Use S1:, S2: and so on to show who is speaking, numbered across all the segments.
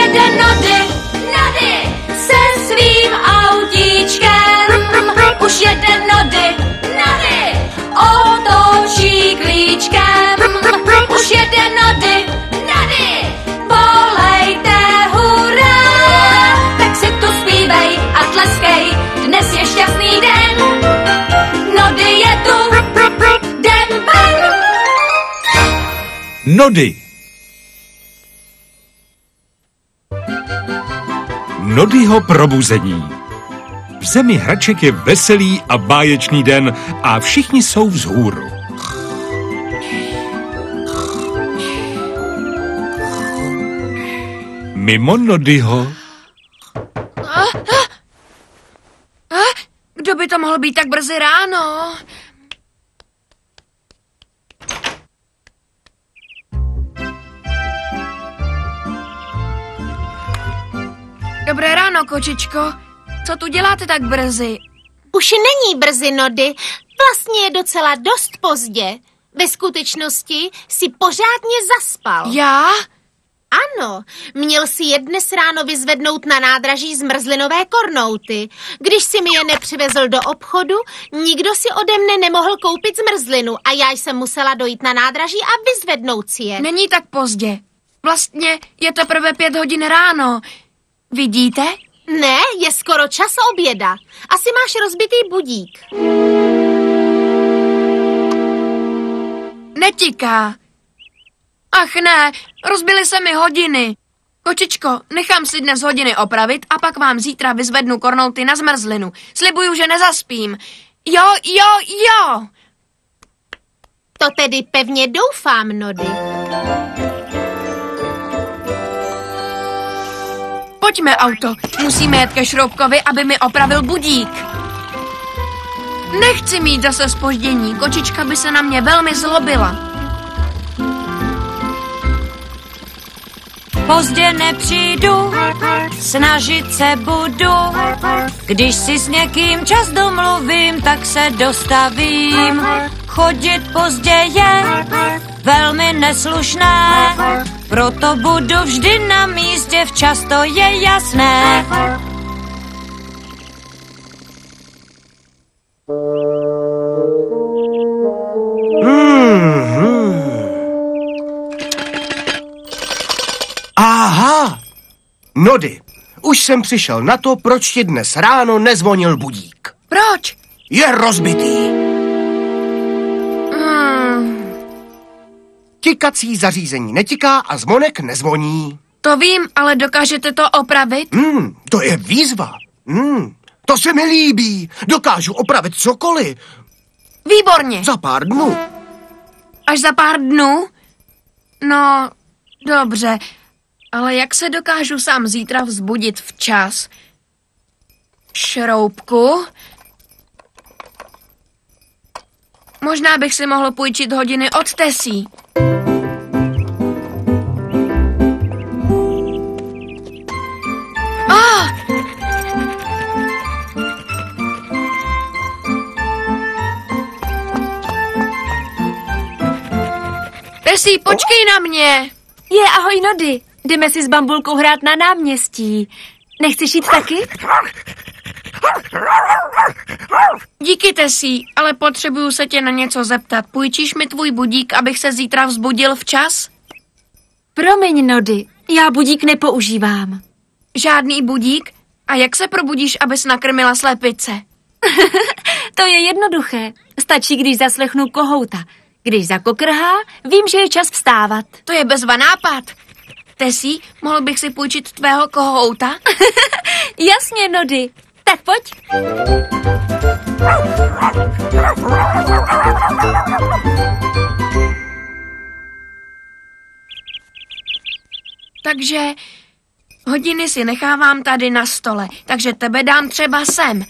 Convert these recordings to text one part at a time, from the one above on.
S1: jede Nody, Nody, se svým autíčkem. Už jede Nody, Nody, otočí klíčkem. Už jede Nody, Nody, volejte hurá. Tak si tu zpívej a tleskej, dnes je šťastný den. Nody je tu, den ven.
S2: Nody. Nodyho probuzení. V zemi hraček je veselý a báječný den a všichni jsou vzhůru. Mimo Nodyho...
S3: Kdo by to mohl být tak brzy ráno? Dobré ráno, kočičko. Co tu děláte tak brzy?
S4: Už není brzy, Nody. Vlastně je docela dost pozdě. Ve skutečnosti si pořádně zaspal.
S3: Já?
S4: Ano, měl si je dnes ráno vyzvednout na nádraží zmrzlinové kornouty. Když si mi je nepřivezl do obchodu, nikdo si ode mne nemohl koupit zmrzlinu a já jsem musela dojít na nádraží a vyzvednout si je.
S3: Není tak pozdě. Vlastně je teprve 5 hodin ráno. Vidíte?
S4: Ne, je skoro čas oběda. Asi máš rozbitý budík.
S3: Netiká. Ach ne, rozbily se mi hodiny. Kočičko, nechám si dnes hodiny opravit a pak vám zítra vyzvednu kornouty na zmrzlinu. Slibuju, že nezaspím. Jo.
S4: To tedy pevně doufám, Nody.
S3: Pojďme, auto. Musíme jet ke šroubkovi, aby mi opravil budík. Nechci mít zase zpoždění. Kočička by se na mě velmi zlobila.
S1: Pozdě nepřijdu, snažit se budu. Když si s někým čas domluvím, tak se dostavím. Chodit pozdě je velmi neslušné, proto budu vždy na místě včas, to je jasné.
S5: Aha! Nody, už jsem přišel na to, proč ti dnes ráno nezvonil budík.
S3: Proč?
S5: Je rozbitý. Tikací zařízení netiká a zvonek nezvoní.
S3: To vím, ale dokážete to opravit?
S5: To je výzva. To se mi líbí. Dokážu opravit cokoliv.
S3: Výborně.
S5: Za pár dnů.
S3: Až za pár dnů? No, dobře. Ale jak se dokážu sám zítra vzbudit včas? Šroubku? Možná bych si mohl půjčit hodiny od Tessie. Tessie, počkej na mě.
S6: Ahoj, Nody. Jdeme si s Bambulkou hrát na náměstí. Nechceš jít taky?
S3: Díky, Tessie, ale potřebuju se tě na něco zeptat. Půjčíš mi tvůj budík, abych se zítra vzbudil včas?
S6: Promiň, Nody, já budík nepoužívám.
S3: Žádný budík? A jak se probudíš, abys nakrmila slepice?
S6: To je jednoduché. Stačí, když zaslechnu kohouta. Když zakokrhá, vím, že je čas vstávat.
S3: To je bezva nápad. Tessie, mohl bych si půjčit tvého kohouta?
S6: Jasně, Nody. Tak pojď.
S3: Takže hodiny si nechávám tady na stole, takže tebe dám třeba sem.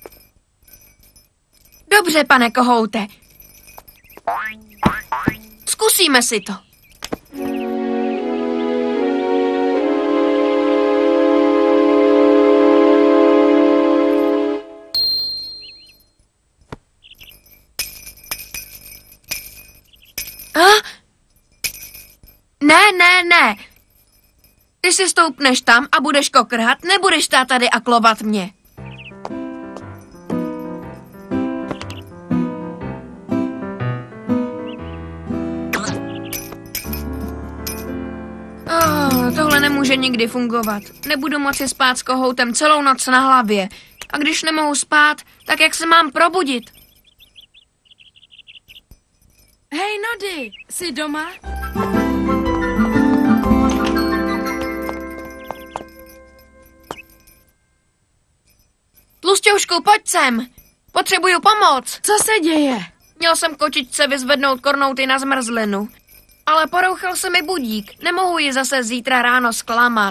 S3: Dobře, pane kohoute. Zkusíme si to. Ne. si stoupneš tam a budeš kokrhat, nebudeš stát tady a klovat mě. Tohle nemůže nikdy fungovat. Nebudu moci spát s kohoutem celou noc na hlavě. A když nemohu spát, tak jak se mám probudit?
S7: Hej, Nody, jsi doma?
S3: Tlusťoušku, pojď sem. Potřebuju pomoc.
S7: Co se děje?
S3: Měl jsem kočičce vyzvednout kornouty na zmrzlinu. Ale porouchal se mi budík. Nemohu ji zase zítra ráno zklamat.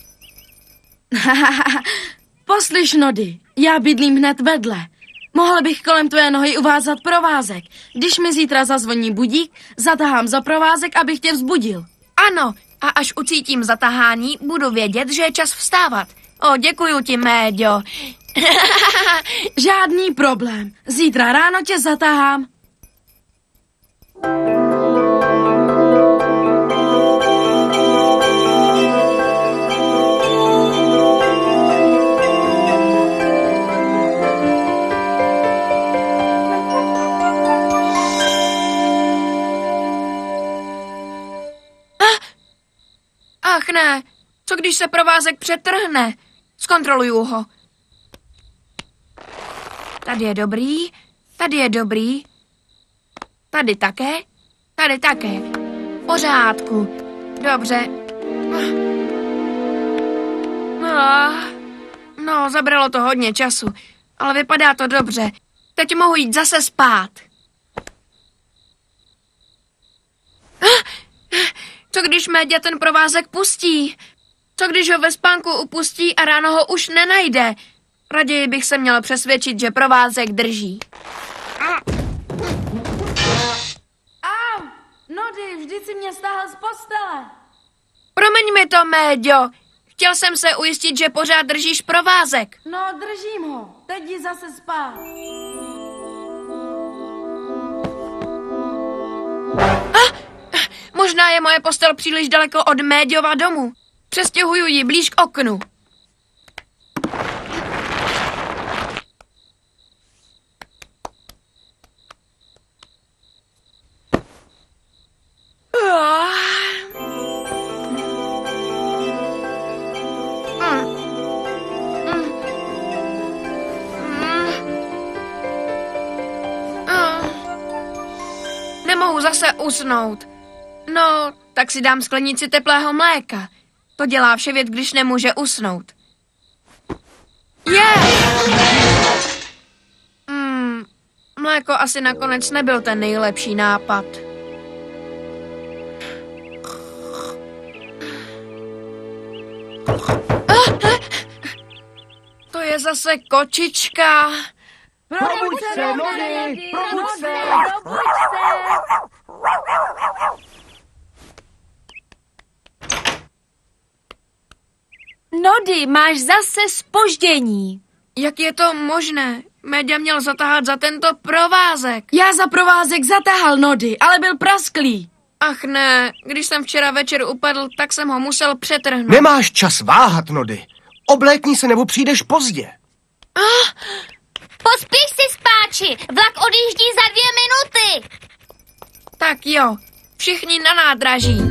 S7: Poslyš, Nody, já bydlím hned vedle. Mohl bych kolem tvé nohy uvázat provázek. Když mi zítra zazvoní budík, zatahám za provázek, abych tě vzbudil.
S3: Ano, a až ucítím zatahání, budu vědět, že je čas vstávat. Děkuju ti, Méďo.
S7: Žádný problém. Zítra ráno tě zatahám.
S3: Ach ne, co když se provázek přetrhne? Zkontroluju ho. Tady je dobrý, tady je dobrý, tady také, tady také. V pořádku, dobře. No, zabralo to hodně času, ale vypadá to dobře. Teď mohu jít zase spát. Co když Méďa ten provázek pustí? Co když ho ve spánku upustí a ráno ho už nenajde? Raději bych se měl přesvědčit, že provázek drží.
S7: Au! Nody, vždyť si mě stáhl z postele.
S3: Promiň mi to, Méďo. Chtěl jsem se ujistit, že pořád držíš provázek.
S7: No, držím ho. Teď jdi zase spát.
S3: Možná je moje postel příliš daleko od Méďova domu. Přestěhuju ji blíž k oknu. Nemohu zase usnout. No, tak si dám sklenici teplého mléka. To dělá vševět, když nemůže usnout. Mléko asi nakonec nebyl ten nejlepší nápad. To je zase kočička.
S5: Probuď se, Nody, probuď se.
S6: Nody, máš zase zpoždění.
S3: Jak je to možné? Méďa měl zatahat za tento provázek.
S7: Já za provázek zatahal, Nody, ale byl prasklý.
S3: Ach ne, když jsem včera večer upadl, tak jsem ho musel přetrhnout.
S5: Nemáš čas váhat, Nody. Oblékni se, nebo přijdeš pozdě.
S4: Pospíš si, spáči, vlak odjíždí za 2 minuty.
S3: Tak jo, všichni na nádraží.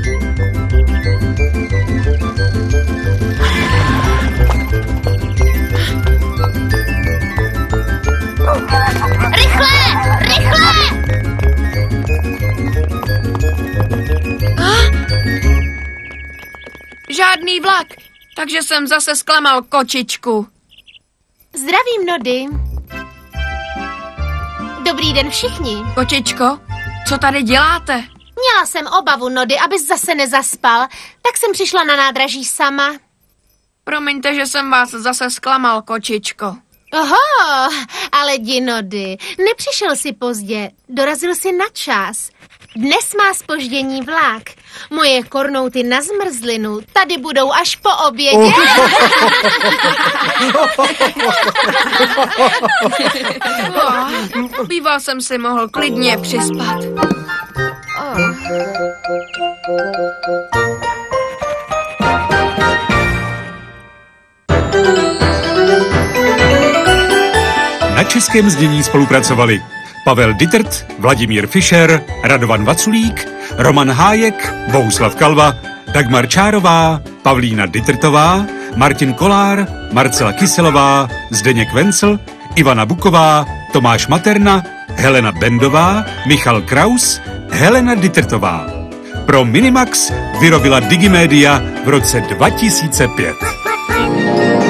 S4: Rychle, rychle!
S3: Žádný vlak, takže jsem zase zklamal kočičku.
S4: Zdravím, Nody. Dobrý den všichni.
S3: Kočičko, co tady děláte?
S4: Měla jsem obavu, Nody, abys zase nezaspal, tak jsem přišla na nádraží sama.
S3: Promiňte, že jsem vás zase zklamal, kočičko.
S4: Oho, ale jdi, Nody, nepřišel si pozdě, dorazil si na čas. Dnes má zpoždění vlak. Moje kornouty na zmrzlinu tady budou až po obědě.
S3: Býval jsem si mohl klidně přispat.
S2: českém znění spolupracovali Pavel Dittert, Vladimír Fischer, Radovan Vaculík, Roman Hájek, Bohuslav Kalva, Dagmar Čárová, Pavlína Dittertová, Martin Kolár, Marcela Kyselová, Zdeněk Vencel, Ivana Buková, Tomáš Materna, Helena Bendová, Michal Kraus, Helena Dittertová. Pro Minimax vyrobila Digimédia v roce 2005.